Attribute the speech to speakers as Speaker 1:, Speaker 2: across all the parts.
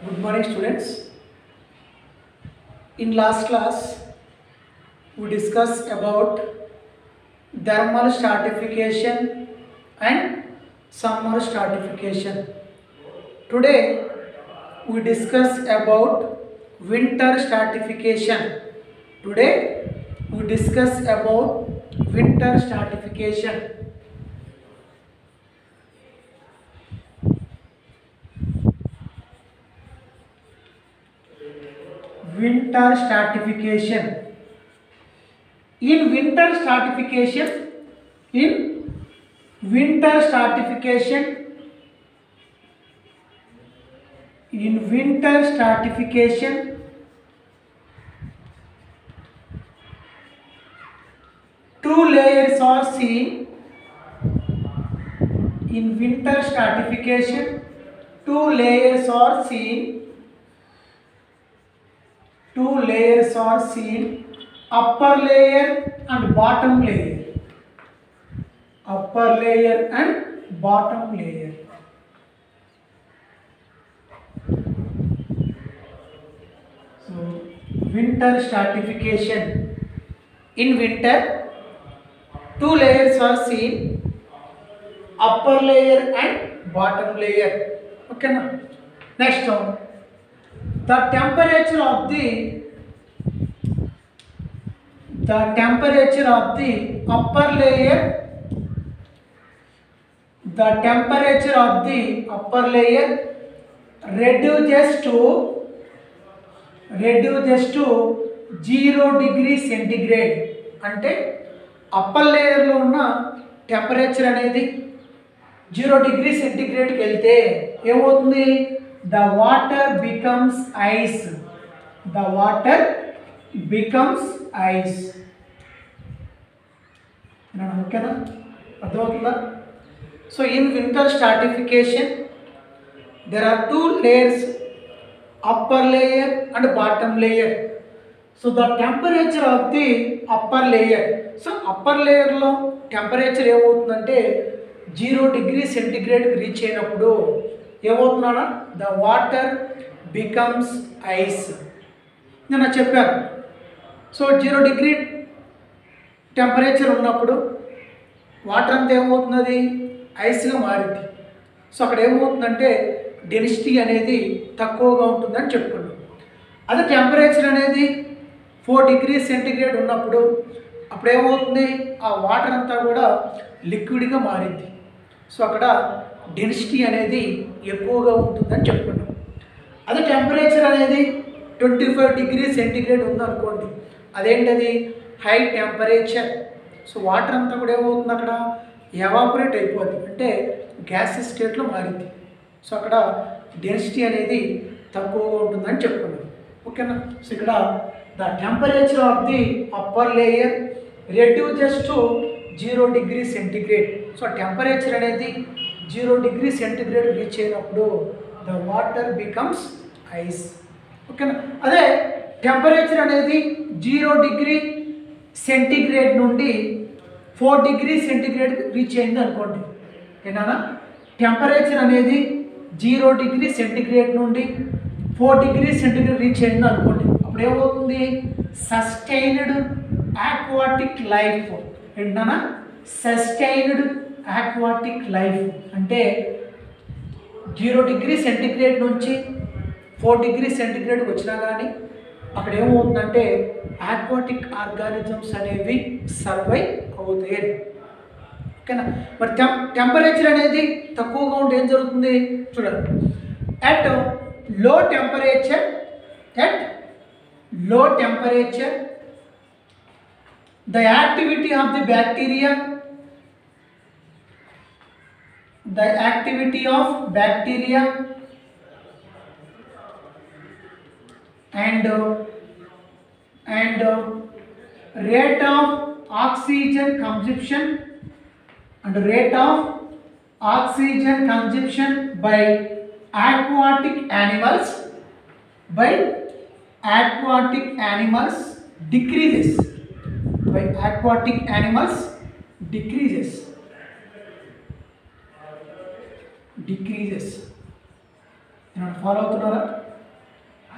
Speaker 1: Good morning, students. In last class, we discussed about thermal stratification and summer stratification. Today, we discuss about winter stratification. Today, we discuss about winter stratification. Winter stratification. In winter stratification, in winter stratification, in winter stratification, two layers are seen. In winter stratification, two layers are seen. Two layers are seen, upper layer and bottom layer. Upper layer and bottom layer. So, winter stratification. In winter, two layers are seen, upper layer and bottom layer. Okay, now next one. The temperature of the upper layer, the temperature of the upper layer reduces to 0 degree centigrade. అంటే upper లేయర్లో ఉన్న temperature అనేది 0 degree సెంటిగ్రేడ్కి వెళ్తే ఏమవుతుంది? The water becomes ice. The water becomes ice. ఓకేనా? అర్థమవుతుందా? So in winter stratification there are two layers, upper layer and bottom layer. So the temperature of the upper layer, so upper layer లో temperature ఏమవుతుందంటే 0 degree సెంటిగ్రేడ్కి reach అయినప్పుడు ఏమవుతుందా? The water becomes ice. నేను చెప్పాను. So 0 degree temperature ఉన్నప్పుడు water అంతా ఏమవుతుంది? ఐస్గా మారింది. సో అక్కడ ఏమవుతుందంటే డెన్సిటీ అనేది తక్కువగా ఉంటుందని చెప్పుకున్నాం. అదే టెంపరేచర్ అనేది 4 డిగ్రీ సెంటిగ్రేడ్ ఉన్నప్పుడు అప్పుడు ఏమవుతుంది? ఆ వాటర్ అంతా కూడా లిక్విడ్గా మారింది. సో అక్కడ డెన్సిటీ అనేది ఎక్కువగా ఉంటుందని చెప్పుకున్నాం. అదే టెంపరేచర్ అనేది 25 డిగ్రీ సెంటిగ్రేడ్ ఉందనుకోండి, అదేంటది? High temperature. సో వాటర్ అంతా కూడా ఏమవుతుంది? అక్కడ ఎవాపరేట్ అయిపోతుంది, అంటే గ్యాస్ స్టేట్లో మారింది. సో అక్కడ డెన్సిటీ అనేది తక్కువగా ఉంటుందని చెప్పుకున్నాం. ఓకేనా? సో ఇక్కడ the temperature of the upper layer reduces to 0 degree centigrade. So temperature అనేది 0 డిగ్రీ సెంటిగ్రేడ్ రీచ్ అయినప్పుడు ద వాటర్ బికమ్స్ ఐస్. ఓకేనా? అదే టెంపరేచర్ అనేది 0 డిగ్రీ సెంటిగ్రేడ్ నుండి 4 డిగ్రీ సెంటిగ్రేడ్ రీచ్ అయింది అనుకోండి. ఓకేనా? టెంపరేచర్ అనేది 0 డిగ్రీ సెంటిగ్రేడ్ నుండి 4 డిగ్రీ సెంటిగ్రేడ్ రీచ్ అయింది అనుకోండి. అప్పుడు ఏమవుతుంది? Sustained aquatic life. ఏంటన్నా? సస్టైన్డ్ ఆక్వాటిక్ లైఫ్ అంటే 0 డిగ్రీ సెంటిగ్రేడ్ నుంచి 4 డిగ్రీ సెంటిగ్రేడ్కి వచ్చినా కానీ అక్కడ ఏమవుతుందంటే ఆక్వాటిక్ ఆర్గానిజమ్స్ అనేవి సర్వైవ్ అవుతాయి. ఓకేనా? మరి టెంపరేచర్ అనేది తక్కువగా ఉంటే ఏం జరుగుతుంది? చూడండి. At low temperature the activity of the bacteria and rate of oxygen consumption by aquatic animals decreases. Follow అవుతున్నారా?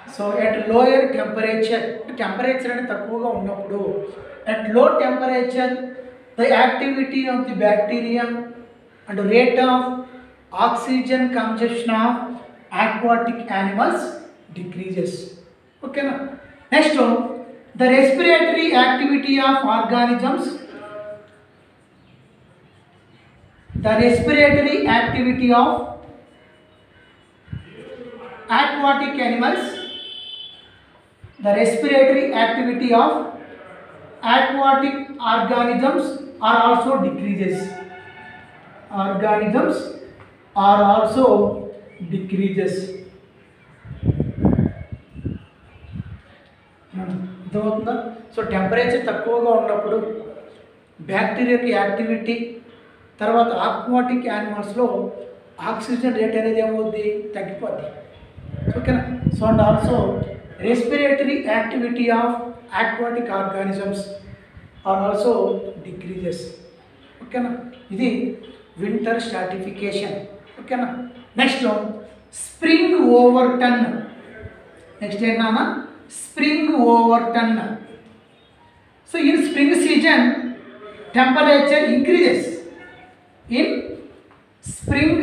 Speaker 1: So at lower temperature temperature అనేది తక్కువగా ఉన్నప్పుడు at low temperature the activity of the bacteria and rate of oxygen consumption of aquatic animals decreases. Okay na? Next one, the respiratory activity of organisms. The respiratory activity of aquatic animals. The respiratory activity of aquatic organisms are also decreases. Organisms are also decreases. అర్థమవుతుందా? So temperature తక్కువగా ఉన్నప్పుడు బ్యాక్టీరియాకి activity, తర్వాత aquatic యానిమల్స్లో oxygen rate అనేది ఏమవుద్ది, తగ్గిపోద్ది. ఓకేనా? So and also respiratory activity of aquatic organisms are also decreases. ఓకేనా? ఇది వింటర్ స్ట్రాటిఫికేషన్. ఓకేనా? Next spring overturn. Next ఏంటన్నా spring overturn. So in spring season temperature increases. In spring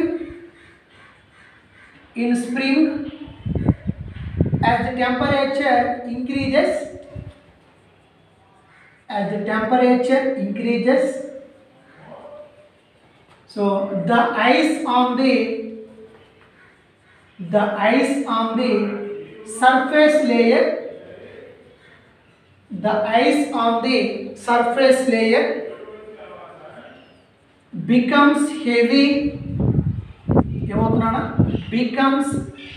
Speaker 1: as the temperature increases, so the ice on the surface layer becomes heavy. ఏమవుతున్నా becomes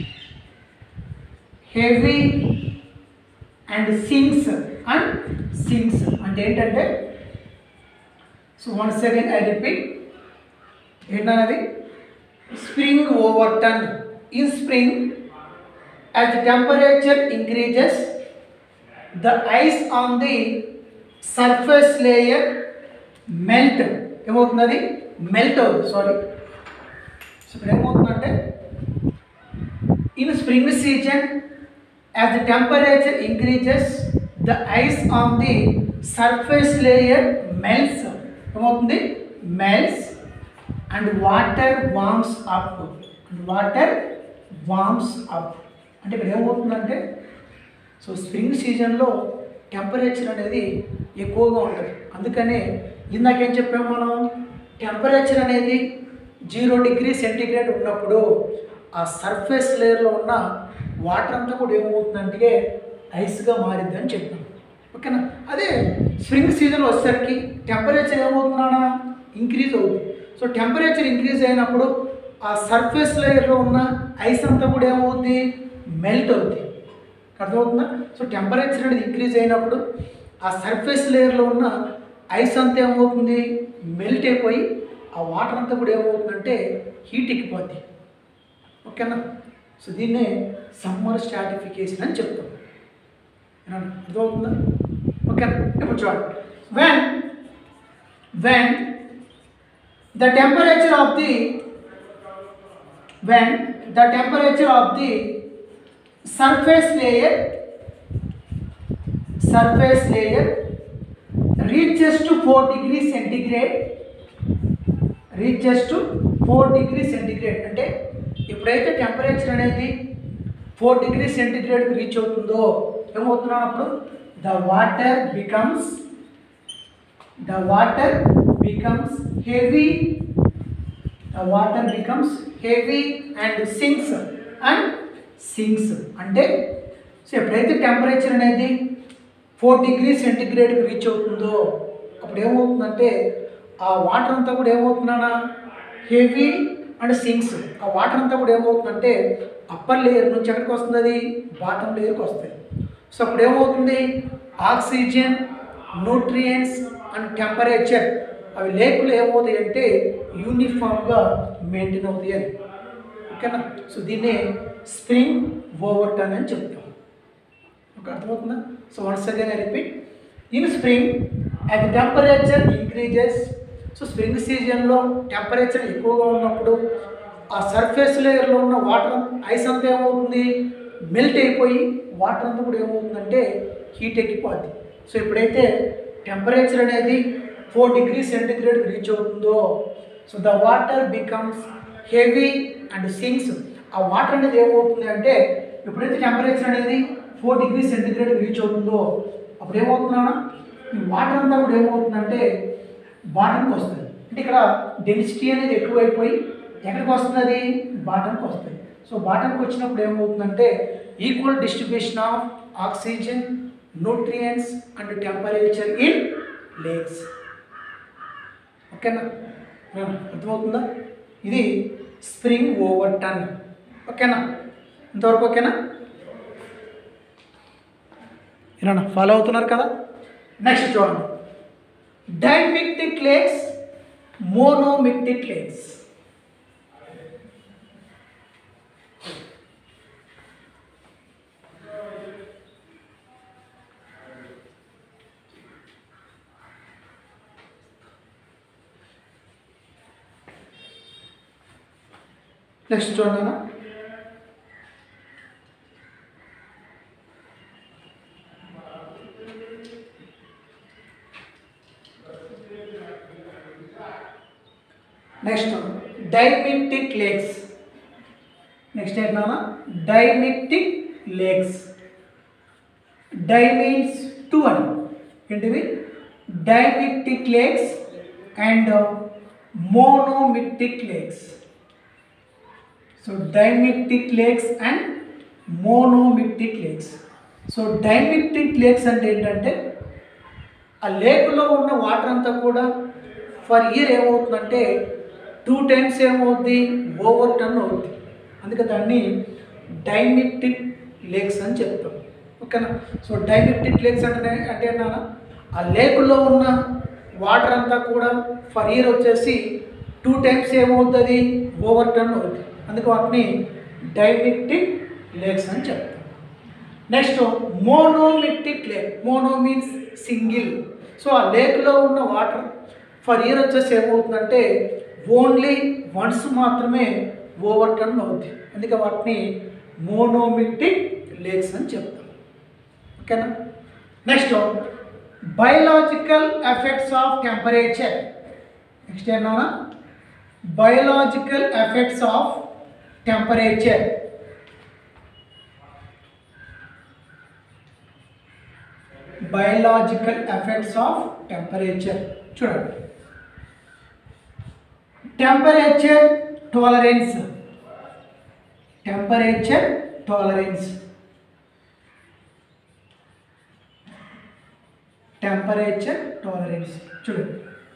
Speaker 1: heavy and sinks అంటే ఏంటంటే, so once again I repeat, ఏంటన్నది spring overturn. In spring as the temperature increases the ice on the surface layer melt. ఏమవుతుంది, melt అవుతుంది. Sorry, so ఇప్పుడు ఏమవుతుందంటే in spring season as the temperature increases the ice on the surface layer melts. ఏమవుతుంది, melts and water warms up. అంటే ఇక్కడ ఏమవుతుందంటే, so spring సీజన్లో temperature అనేది ఎక్కువగా ఉంటుంది. అందుకనే ఇందాకేం చెప్పాము మనం, టెంపరేచర్ అనేది 0 డిగ్రీ సెంటీగ్రేడ్ ఉన్నప్పుడు ఆ సర్ఫేస్ లేయర్లో ఉన్న వాటర్ అంతా కూడా ఏమవుతుందంటే ఐస్గా మారిద్ది అని చెప్పాం. ఓకేనా? అదే స్ప్రింగ్ సీజన్ వచ్చేసరికి టెంపరేచర్ ఏమవుతుందా, ఇంక్రీజ్ అవుతుంది. సో టెంపరేచర్ ఇంక్రీజ్ అయినప్పుడు ఆ సర్ఫేస్ లేయర్లో ఉన్న ఐస్ అంతా కూడా ఏమవుతుంది, మెల్ట్ అవుతుంది. అర్థమవుతుందా? సో టెంపరేచర్ అనేది ఇంక్రీజ్ అయినప్పుడు ఆ సర్ఫేస్ లేయర్లో ఉన్న ఐస్ అంతా ఏమవుతుంది, మెల్ట్ అయిపోయి ఆ వాటర్ అంతా కూడా ఏమవుతుందంటే హీట్ ఎక్కిపోద్ది. ఓకేనా? సో దీన్నే సమ్మర్ స్ట్రాటిఫికేషన్ అని చెప్తాం. అర్థమవుతుందా? ఓకేనా? ఇప్పుడు చూడండి, when the temperature of the surface layer reaches to 4 degrees centigrade, అంటే ఎప్పుడైతే టెంపరేచర్ అనేది 4 డిగ్రీ సెంటీగ్రేడ్కి రీచ్ అవుతుందో ఏమవుతున్నా అప్పుడు the water becomes heavy and sinks. అంటే సో ఎప్పుడైతే టెంపరేచర్ అనేది 4 డిగ్రీ సెంటీగ్రేడ్కి రీచ్ అవుతుందో అప్పుడు ఏమవుతుందంటే ఆ వాటర్ అంతా కూడా ఏమవుతుందా, హెవీ అండ్ సింక్స్. ఆ వాటర్ అంతా కూడా ఏమవుతుందంటే అప్పర్ లేయర్ నుంచి ఎక్కడికి వస్తుంది, అది బాటమ్ లేయర్కి వస్తుంది. సో అప్పుడు ఏమవుతుంది, ఆక్సిజన్, న్యూట్రియంట్స్ అండ్ టెంపరేచర్ అవి లేకులు ఏమవుతాయి అంటే యూనిఫామ్గా మెయింటైన్ అవుతాయి అని. ఓకేనా? సో దీన్నే స్ప్రింగ్ ఓవర్ టర్న్ అని చెప్తాం. ఓకే, అర్థమవుతుందా? So once again I repeat, in spring as the temperature increases, so spring సీజన్లో టెంపరేచర్ ఎక్కువగా ఉన్నప్పుడు ఆ సర్ఫేస్ లేయర్లో ఉన్న వాటర్ ఐస్ అంతా ఏమవుతుంది, మెల్ట్ అయిపోయి వాటర్ అంతా కూడా ఏమవుతుందంటే హీట్ ఎక్కిపోద్ది. సో ఎప్పుడైతే టెంపరేచర్ అనేది 4 degrees centigrade రీచ్ అవుతుందో so the water becomes heavy and sinks. ఆ వాటర్ అనేది ఏమవుతుంది అంటే ఎప్పుడైతే టెంపరేచర్ అనేది 4 degrees centigrade రీచ్ అవుతుందో అప్పుడు ఏమవుతుందా ఈ వాటర్ అంతా కూడా ఏమవుతుందంటే బాటంకి వస్తుంది. అంటే ఇక్కడ డెన్సిటీ అనేది ఎక్కువైపోయి ఎక్కడికి వస్తుంది, అది బాటంకి వస్తుంది. సో బాటంకి వచ్చినప్పుడు ఏమవుతుందంటే equal distribution of oxygen, nutrients and temperature in lakes. ఓకేనా, అర్థమవుతుందా? ఇది స్ప్రింగ్ ఓవర్ టన్. ఓకేనా, ఇంతవరకు ఓకేనా? ఏనా ఫాలో అవుతున్నారు కదా? నెక్స్ట్ చూడండి, dimictic lakes, monomictic lakes. Next చూడండి, నెక్స్ట్ డైమిక్టిక్ లేక్స్. నెక్స్ట్ ఏంటన్నా dimictic lakes. Di means two అని, ఏంటివి dimictic lakes and monomictic lakes. So dimictic lakes and monomictic lakes. So dimictic lakes అంటే ఏంటంటే ఆ లేక్లో ఉన్న వాటర్ అంతా కూడా ఫర్ ఇయర్ ఏమవుతుందంటే 2 times ఏమవుద్ది, ఓవర్ టర్న్ అవుద్ది. అందుకే దాన్ని డైమిక్టిక్ లేక్స్ అని చెప్తాం. ఓకేనా? సో డైమిక్టిక్ లేక్స్ అంటే ఏంటన్నా ఆ లేకులో ఉన్న వాటర్ అంతా కూడా ఫర్ ఇయర్ వచ్చేసి 2 times ఏమవుతుంది, ఓవర్ టర్న్ అవుతుంది. అందుకే వాటిని డైమిక్టిక్ లేక్స్ అని చెప్తాం. Next monomictic lake. Mono means single. So ఆ లేక్లో ఉన్న వాటర్ ఫర్ ఇయర్ వచ్చేసి ఏమవుతుందంటే ఓన్లీ వన్స్ మాత్రమే ఓవర్ టర్న్ అవుతుంది. అందుకే వాటిని మోనోమిక్టిక్ లేక్స్ అని చెప్తాం. ఓకేనా? Next biological effects of temperature. Next ఏంటన్నా biological effects of temperature. Biological effects of temperature చూడండి. Temperature tolerance. Temperature tolerance. Temperature tolerance చూడండి.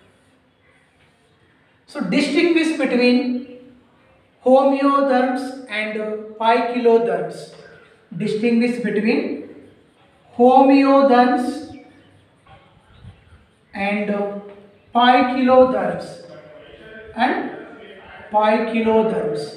Speaker 1: So distinguish between homeotherms and poikilotherms. Distinguish between homeotherms and poikilotherms and poikilotherms.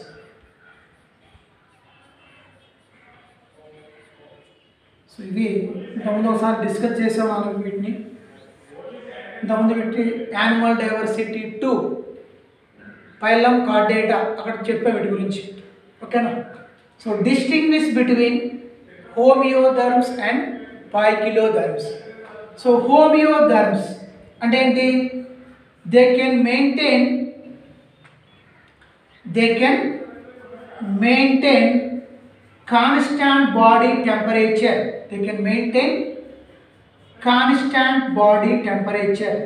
Speaker 1: So ఇవి ఇంతకుముందు ఒకసారి discuss చేసాం మనం వీటిని. ఇంతకుముందు వీటి యానిమల్ డైవర్సిటీ 2 ఫైలం కార్డేటా అక్కడ చెప్పాం వీటి గురించి. ఓకేనా? So distinguish between homeotherms and poikilotherms. So homeotherms అంటే ఏంటి? They can maintain constant body temperature. They can maintain constant body temperature.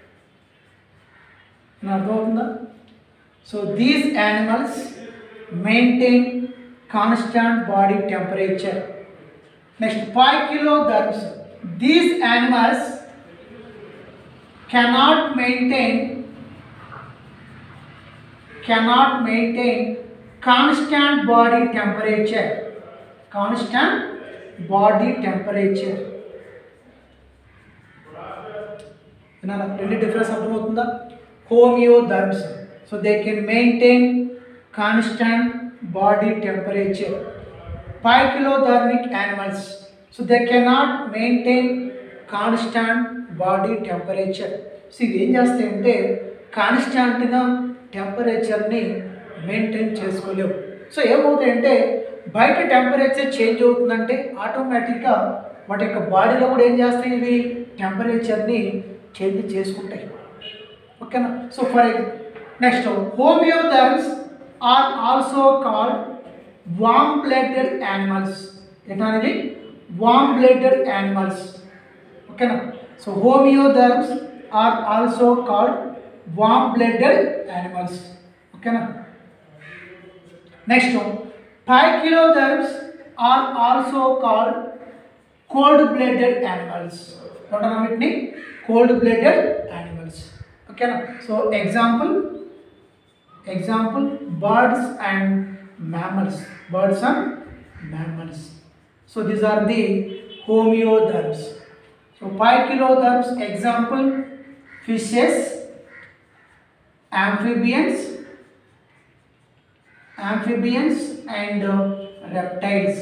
Speaker 1: అర్థమవుతుందా? So these animals maintain constant body temperature. Next, poikilotherms. These animals cannot maintain constant body temperature. Constant body temperature. Really difference అర్థమవుతుందా? Homeotherms. So they can maintain constant body temperature. Poikilothermic animals. So they cannot maintain constant body temperature. So ఇవి ఏం చేస్తాయంటే కాన్స్టాంట్గా టెంపరేచర్ని maintain చేసుకోలేవు. So ఏమవుతాయంటే బయట temperature change అవుతుందంటే ఆటోమేటిక్గా వాటి యొక్క బాడీలో కూడా ఏం చేస్తాయి, ఇవి టెంపరేచర్ని చేంజ్ చేసుకుంటాయి. ఓకేనా. So for next homeotherms are also called warm blooded animals. ఏంటనేది వామ్ బ్లడెడ్ యానిమల్స్. ఓకేనా. So homeotherms are also called warm blooded animals. ఓకేనా. Next poikilotherms are also called cold blooded animals. అంటారా వీటిని కోల్డ్ బ్లడెడ్ యానిమల్స్. ఓకేనా. So example birds and mammals. Birds and mammals. So these are the homeotherms. So phycilotherms example fishes, amphibians and reptiles.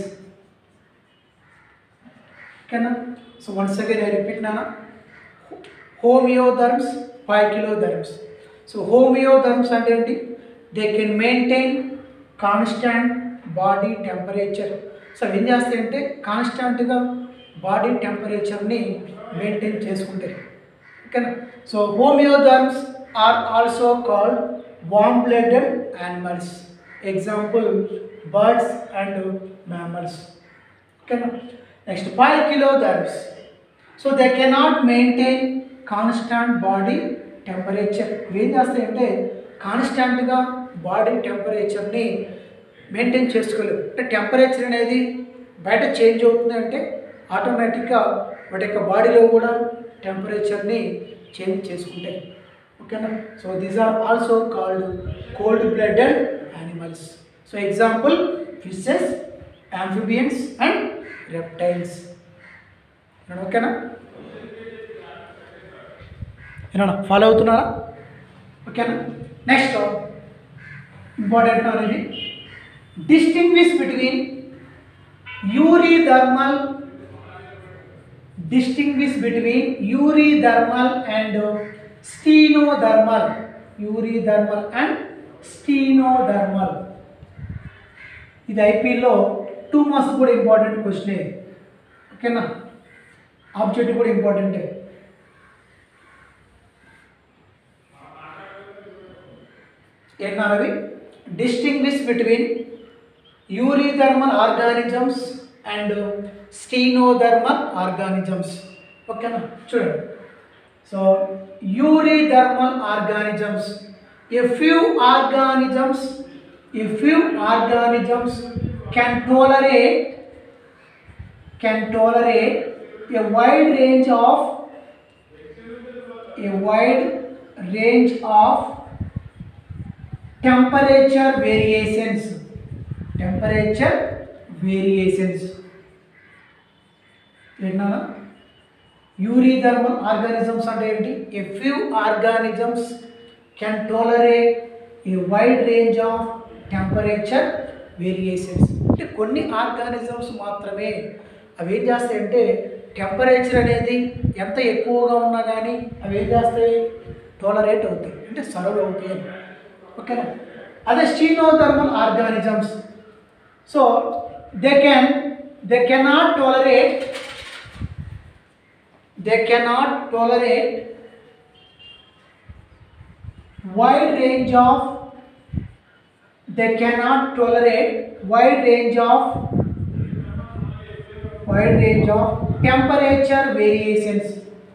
Speaker 1: Okay na? So once again I repeat na, homeotherms, phycilotherms. So homeotherms and they can maintain constant body temperature. So ఏం చేస్తాయంటే కాన్స్టాంట్గా body టెంపరేచర్ని maintain చేసుకుంటాయి. ఓకేనా. So homeotherms are also called warm blooded animals. Example birds and mammals. ఓకేనా. Next poikilotherms. So they cannot maintain constant body temperature. ఏం చేస్తాయంటే కాన్స్టాంట్గా బాడీ టెంపరేచర్ని మెయింటైన్ చేసుకోలేవు. అంటే టెంపరేచర్ అనేది బయట చేంజ్ అవుతుంది అంటే ఆటోమేటిక్గా వాటి యొక్క బాడీలో కూడా టెంపరేచర్ని చేంజ్ చేసుకుంటాయి. ఓకేనా. So these are also called cold blooded animals. So example fishes, amphibians and reptiles. ఓకేనా. ఏనా ఫాలో అవుతున్నారా? ఓకేనా. నెక్స్ట్ ఇంపార్టెంట్ అనేది distinguish between eurythermal and stenothermal. ఇది ఐపీలో 2 మార్క్స్ కూడా ఇంపార్టెంట్ క్వశ్చన్. ఓకేనా. ఆబ్జెక్టివ్ కూడా ఇంపార్టెంటే. ఏంటన్నది distinguish between eurythermal organisms and stenothermal organisms. ఓకేనా. చూడండి. So eurythermal organisms, a few organisms can tolerate a wide range of temperature variations. ఏంటన్నా యూరిథర్మల్ ఆర్గానిజమ్స్ అంటే ఏంటి? A few organisms can tolerate a wide range of temperature variations. అంటే కొన్ని organisms మాత్రమే అవి ఏం చేస్తాయంటే టెంపరేచర్ అనేది ఎంత ఎక్కువగా ఉన్నా కానీ అవి ఏం చేస్తాయి, టోలరేట్ అవుతాయి, అంటే సర్వ్ అవుతాయి. ఓకేనా. అదే stenothermal organisms, so they cannot tolerate wide range of temperature variations.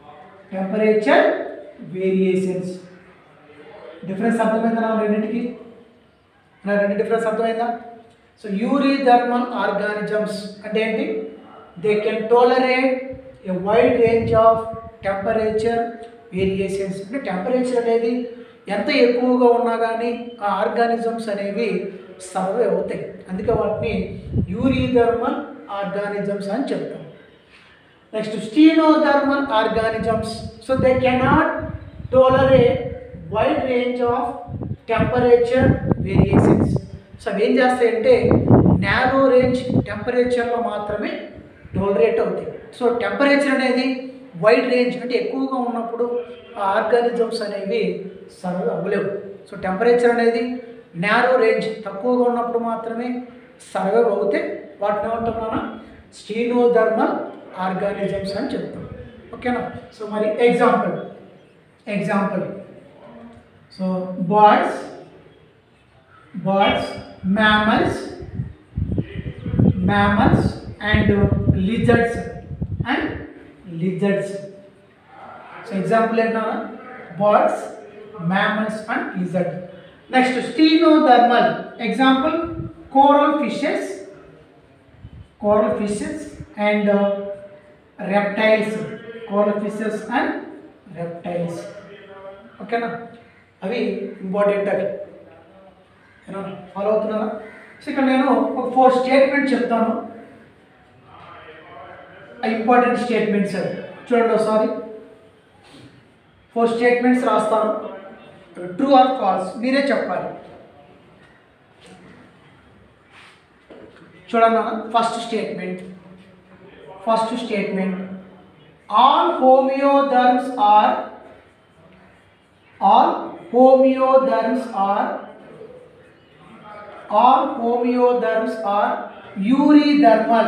Speaker 1: Difference అర్థమైందా రెండింటికి? రెండు డిఫరెన్స్ అర్థమైందా? సో యూరిథర్మల్ ఆర్గానిజమ్స్ అంటే ఏంటి? They can tolerate a wide range of temperature variations. అంటే టెంపరేచర్ అనేది ఎంత ఎక్కువగా ఉన్నా కానీ ఆ ఆర్గానిజమ్స్ అనేవి సర్వే అవుతాయి, అందుకే వాటిని యూరిథర్మల్ ఆర్గానిజమ్స్ అని చెప్తాం. Next stenothermal organisms, so they cannot tolerate wide range of temperature variations. So అవి ఏం చేస్తాయంటే నారో రేంజ్ టెంపరేచర్లో మాత్రమే టోలరేట్ అవుతాయి. సో టెంపరేచర్ అనేది వైడ్ రేంజ్ అంటే ఎక్కువగా ఉన్నప్పుడు ఆ ఆర్గానిజమ్స్ అనేవి సర్వ్ అవ్వలేవు. సో టెంపరేచర్ అనేది నారో రేంజ్ తక్కువగా ఉన్నప్పుడు మాత్రమే సర్వైవ్ అవుతే వాటిని ఏమంటున్నానా స్టీనోథర్మల్ ఆర్గానిజమ్స్ అని చెప్తాం. ఓకేనా. సో మరి example so birds, mammals and lizards. So example ఏంటన్నా birds, mammals and lizards. Next stenodermal example coral fishes and reptiles. ఓకేనా. అవి ఇంపార్టెంట్ అవి ఫాలో అవుతున్నారా. సో ఇక్కడ నేను ఒక 4 స్టేట్మెంట్ చెప్తాను. ఇంపార్టెంట్ స్టేట్మెంట్స్ చూడండి ఒకసారి. 4 స్టేట్మెంట్స్ రాస్తాను, ట్రూ ఆర్ ఫాల్స్ మీరే చెప్పాలి. చూడండి. First statement all homeotherms are eurythermal.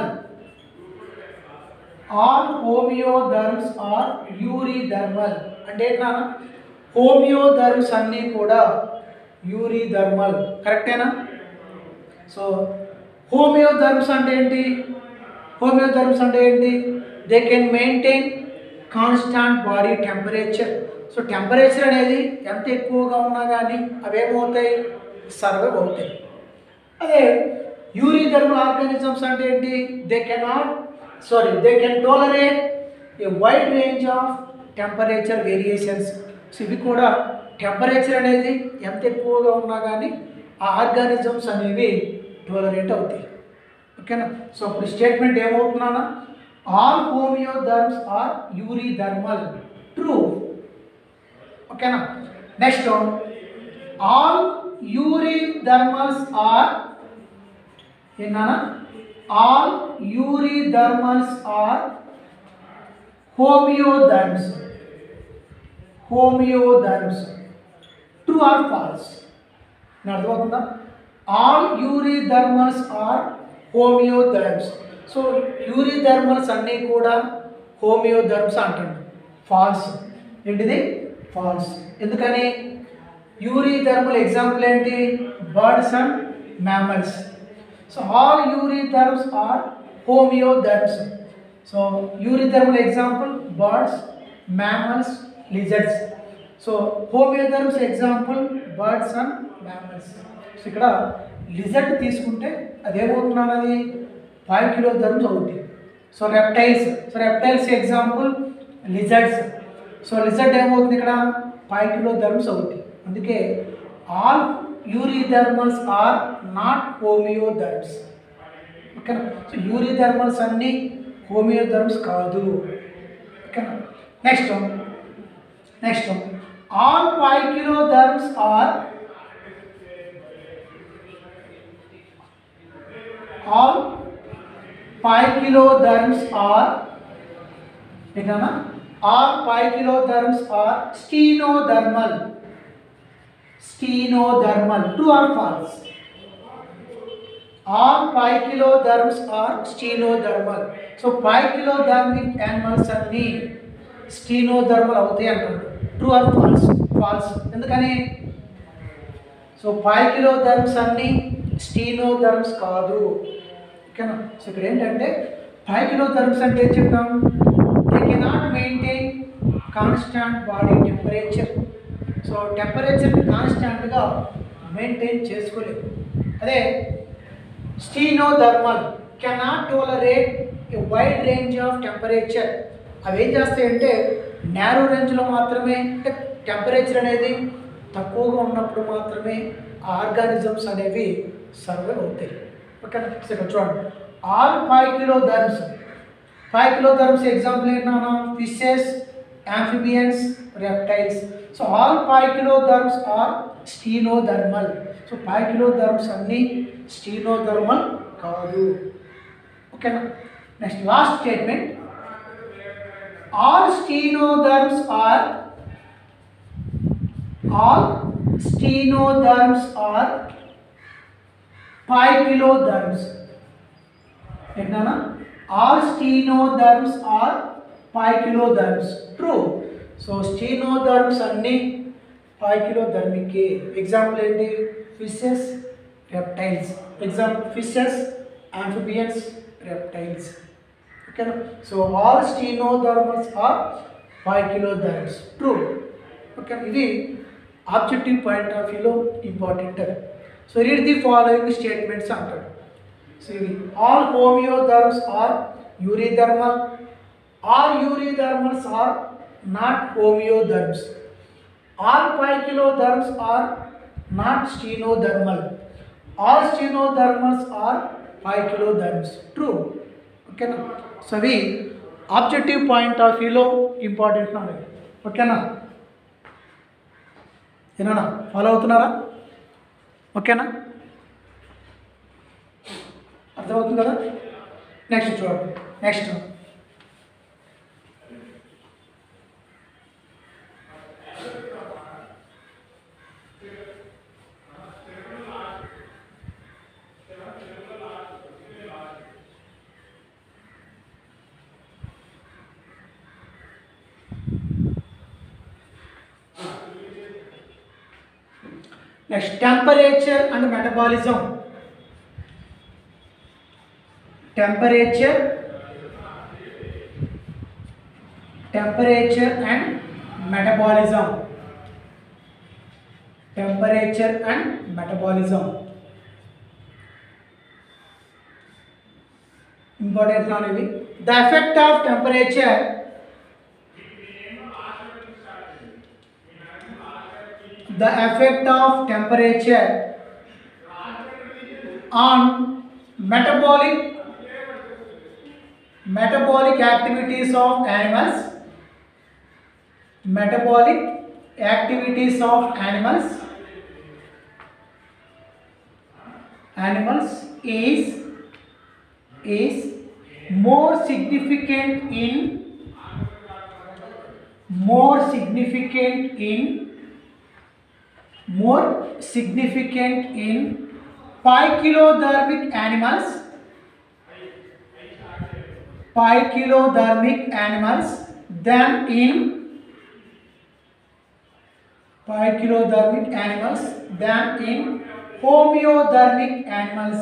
Speaker 1: అంటే ఏంటన్నా హోమియోథర్మ్స్ అన్నీ కూడా యూరిథర్మల్. కరెక్టేనా. సో హోమియోథర్మ్స్ అంటే ఏంటి? They can maintain constant body temperature. So temperature అనేది ఎంత ఎక్కువగా ఉన్నా కానీ అవేమవుతాయి సర్వైవ్ అవుతాయి. అదే యూరిథర్మల్ ఆర్గానిజమ్స్ అంటే ఏంటి? They can tolerate a wide range of temperature variations. So ఇవి కూడా టెంపరేచర్ అనేది ఎంత ఎక్కువగా ఉన్నా కానీ ఆ ఆర్గానిజమ్స్ అనేవి టాలరేట్ అవుతాయి. ఓకేనా. సో అప్పుడు స్టేట్మెంట్ ఏమవుతున్నానా all homeotherms are eurythermal. True. ఓకేనా. నెక్స్ట్ ఆల్ యూరిథర్మల్స్ ఆర్ ఏంటన్నా all eurythermals are homeotherms. True or false. నేను అర్థమవుతుందా? All eurythermals are homeotherms. So eurythermals అన్నీ కూడా హోమియోథర్మ్స్ అంటాడు. ఫాల్స్. ఏంటిది? ఫాల్స్. ఎందుకని? యూరిథర్మల్ ఎగ్జాంపుల్ ఏంటి? Birds and mammals. So all eurytherms are homeotherms. So eurythermal example birds, mammals, lizards. So homeotherms example birds and mammals. So ఇక్కడ lizard తీసుకుంటే అదేమవుతున్నాను అది 5 కిలోథర్మ్స్ అవుతుంది. So reptiles example lizards. So lizard ఏమవుతుంది ఇక్కడ 5 kilotherms అవుతుంది. అందుకే all eurythermals are not homeotherms. ఓకేనా. సో యూరిథర్మల్స్ అన్నీ హోమియోథర్మ్స్ కాదు. ఓకేనా. నెక్స్ట్ ఆల్ 5 కిలోథర్మ్స్ ఆర్ ఏంటన్నా all 5 kilotherms are stenothermal. True or false? All 5 kilotherms are stenothermal. So 5 kilothermic animals అన్నీ స్టీనోథర్మల్ అవుతాయి అంటారు. True or false? ఫాల్స్. ఎందుకని? So 5 kilotherms అన్నీ స్టీనోథర్మ్స్ కాదు. ఓకేనా. సో ఇక్కడ ఏంటంటే 5 కిలోథర్మ్స్ అంటే ఏం చెప్తాం? They cannot maintain constant body temperature. So టెంపరేచర్ని కాన్స్టాంట్గా మెయింటైన్ చేసుకోలేదు. అదే stenothermal cannot tolerate a wide range of temperature. అవి ఏం చేస్తాయంటే నారో రేంజ్లో మాత్రమే, టెంపరేచర్ అనేది తక్కువగా ఉన్నప్పుడు మాత్రమే ఆర్గానిజమ్స్ అనేవి సర్వైవ్ అవుతాయి. ఓకేనా. ఇక్కడ చూడండి ఆల్ 5 కిలోథర్మ్స్ ఎగ్జాంపుల్ ఏంటన్నా fishes, amphibians, reptiles. So all 5 kilotherms are stenothermal. So 5 kilotherms అన్నీ స్టీనోథర్మల్ కాదు. ఓకేనా. Next last statement all stenotherms are stenoderms are pi kiloderms. ఎట్లా? All stenoderms are pi kiloderms. True. So stenoderms అన్ని pi kilodermic. Example ఏంటి? Fishes, reptiles. Example fishes, amphibians, reptiles. Okay. So all stenoderms are pi kiloderms. True. Okay. ఇది objective point of వ్యూలో important. So read the following statements అంటాడు. So ఇవి all homeotherms are eurythermal, all eurythermals are not homeotherms, all pi kiloderms are not stenodermal, all stenodermals are pi kiloderms. True. ఓకేనా? So అవి objective point of వ్యూలో important knowledge. ఓకేనా? ఏనా follow అవుతున్నారా? ఓకేనా? అర్థమవుతుంది కదా? నెక్స్ట్ చూడండి. Next next temperature and metabolism. Temperature and metabolism. Temperature and metabolism important నానేవి. The effect of temperature on metabolic activities of animals, is more significant in pi kilodermic animals than in homeothermic animals.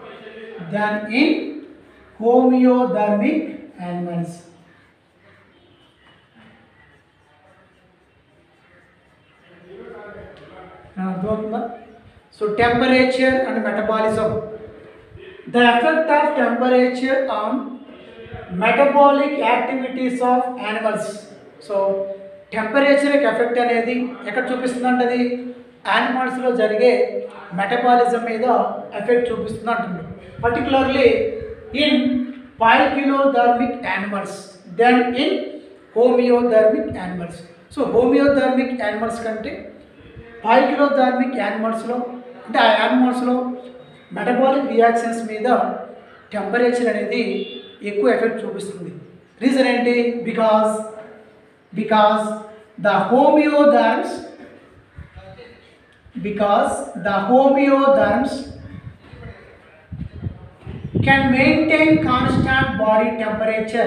Speaker 1: So temperature and metabolism. The effect of temperature on metabolic activities of animals. So temperature effect అనేది ఎక్కడ చూపిస్తుందంటే అది యానిమల్స్లో జరిగే metabolism మీద effect చూపిస్తుంది అంటుంది. Particularly in pi kilodermic animals then in homeothermic animals. So homeothermic animals కంటే pi kilodermic యానిమల్స్లో అంటే ఆ యానిమల్స్లో మెటబాలిక్ రియాక్షన్స్ మీద టెంపరేచర్ అనేది ఎక్కువ ఎఫెక్ట్ చూపిస్తుంది. రీజన్ ఏంటి? Because the homeotherms can maintain constant body temperature.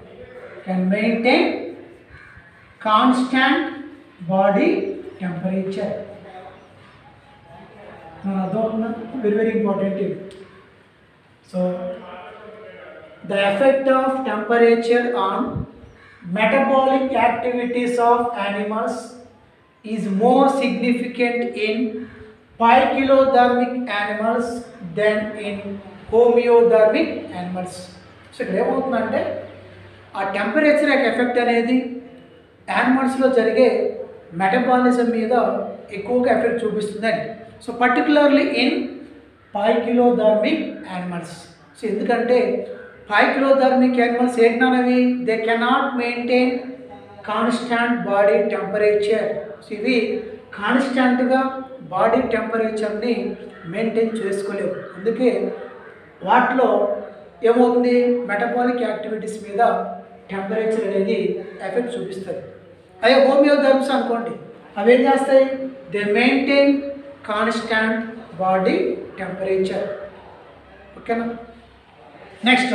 Speaker 1: Very important. So the effect of temperature on metabolic activities of animals is more significant in pi kilodermic animals than in homeothermic animals. So ఇక్కడ ఏమవుతుందంటే ఆ temperature యొక్క effect అనేది యానిమల్స్లో జరిగే metabolism మీద ఎక్కువగా effect చూపిస్తుందండి. So particularly in pi kilodermic animals. So ఎందుకంటే pi kilodermic animals ఏంటనేవి they cannot maintain constant body temperature. So ఇవి కాన్స్టాంట్గా బాడీ టెంపరేచర్ని మెయింటైన్ చేసుకోలేవు. అందుకే వాటిలో ఏమవుతుంది? మెటబాలిక్ యాక్టివిటీస్ మీద టెంపరేచర్ అనేది ఎఫెక్ట్ చూపిస్తుంది. అదే హోమియోథర్మ్స్ అనుకోండి, అవి ఏం చేస్తాయి? They maintain constant body temperature. ఓకేనా? Next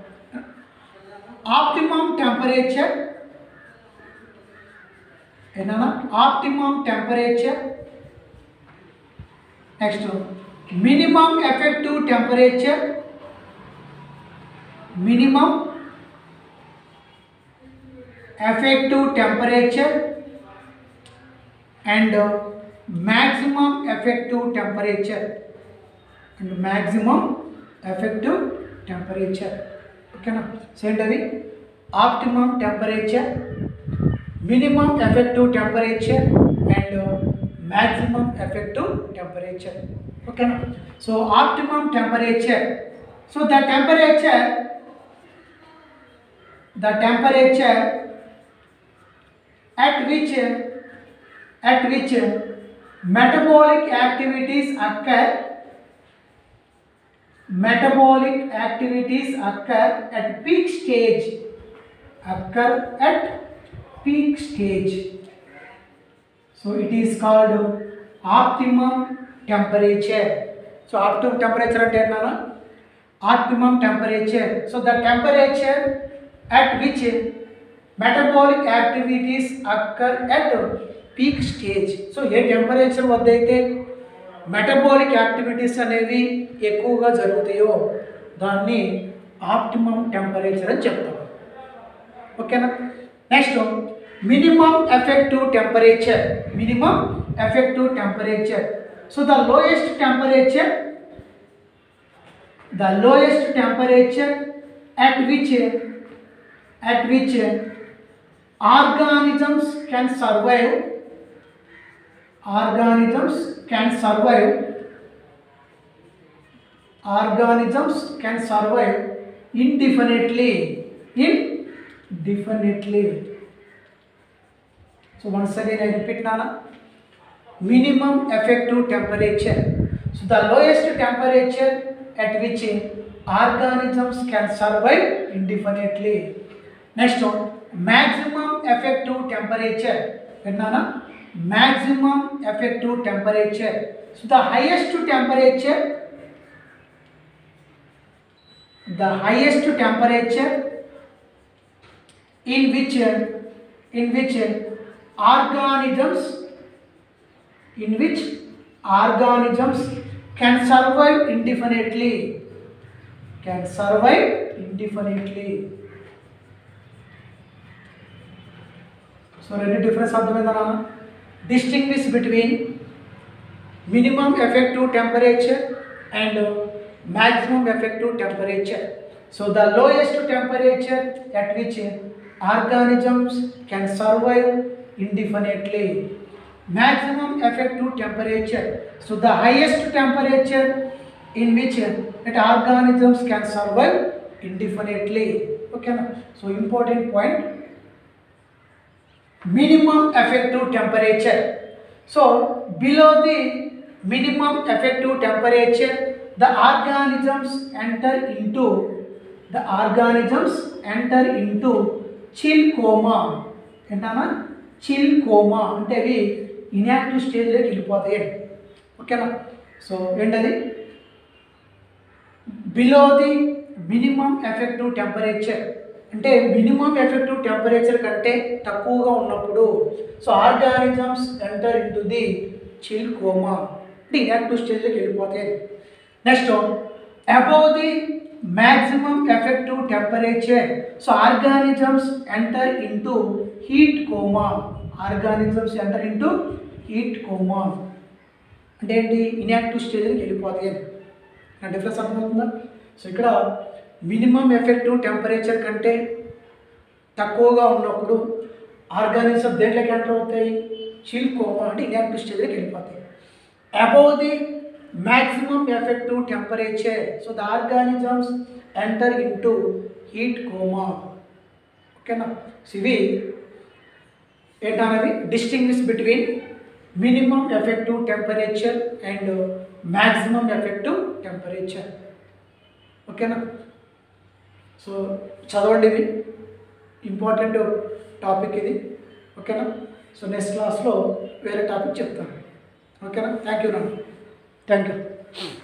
Speaker 1: optimum temperature. ఏంటన్నా? Optimum temperature. Next minimum effective temperature. Minimum effective temperature and maximum effective temperature and maximum effective temperature. ఓకేనా? సేంటవి optimum temperature, minimum effective temperature and maximum effective temperature. ఓకేనా? So optimum temperature. So the temperature at which metabolic activities occur at peak stage. So it is called optimum temperature. So optimum temperature ante enna? Optimum temperature. So the temperature at which metabolic activities occur at peak stage. So ఏ temperature వద్ద అయితే metabolic activities అనేవి ఎక్కువగా జరుగుతాయో దాన్ని optimum temperature అని చెప్తాం. ఓకేనా? Next minimum effective temperature. So the lowest temperature at which organisms can survive indefinitely. So once again I repeat nana, minimum effective temperature. So the lowest temperature at which organisms can survive indefinitely. Next one, maximum effective temperature. Nana, maximum effective temperature. So the highest temperature in which organisms can survive indefinitely. So రెండు difference అర్థమైందా? Distinguish between minimum effective temperature and maximum effective temperature. So the lowest temperature at which organisms can survive indefinitely. Maximum effective temperature. So the highest temperature in which organisms can survive indefinitely. Okay, so important point. Minimum effective temperature. So below the minimum effective temperature, the organisms enter into chill coma. ఏంటన్నా? Chill coma అంటే అవి inactive స్టేజ్లోకి వెళ్ళిపోతాయి. ఓకేనా? So ఏంటది? Below the minimum effective temperature అంటే minimum effective temperature కంటే తక్కువగా ఉన్నప్పుడు so organisms enter into the chill coma అంటే ఇన్యాక్టివ్ స్టేజ్లోకి వెళ్ళిపోతాయి. Next above the maximum effective temperature, so organisms enter into heat coma. అంటే ఏంటి? ఇన్యాక్టివ్ స్టేజ్కి వెళ్ళిపోతాయి. నా డిఫరెన్స్ అర్థమవుతుందా? సో ఇక్కడ మినిమం ఎఫెక్టివ్ టెంపరేచర్ కంటే తక్కువగా ఉన్నప్పుడు ఆర్గానిజం దేంట్లోకి ఎంటర్ అవుతాయి? చిల్ కోమా అంటే ఇన్యాక్టివ్ స్టేజ్కి వెళ్ళిపోతాయి. Above the maximum effective temperature, so the organisms enter into heat coma. Okay na? So we distinguish between minimum effective temperature and maximum effective temperature. Okay na? So చదవండి, ఇది important topic ఇది. ఓకేనా? So next క్లాస్లో వేరే topic చెప్తాను. ఓకేనా? Thank you. Thank you.